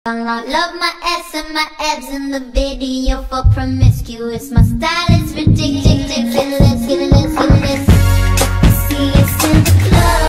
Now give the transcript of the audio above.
I love my ass and my abs in the video for promiscuous. My style is ridiculous.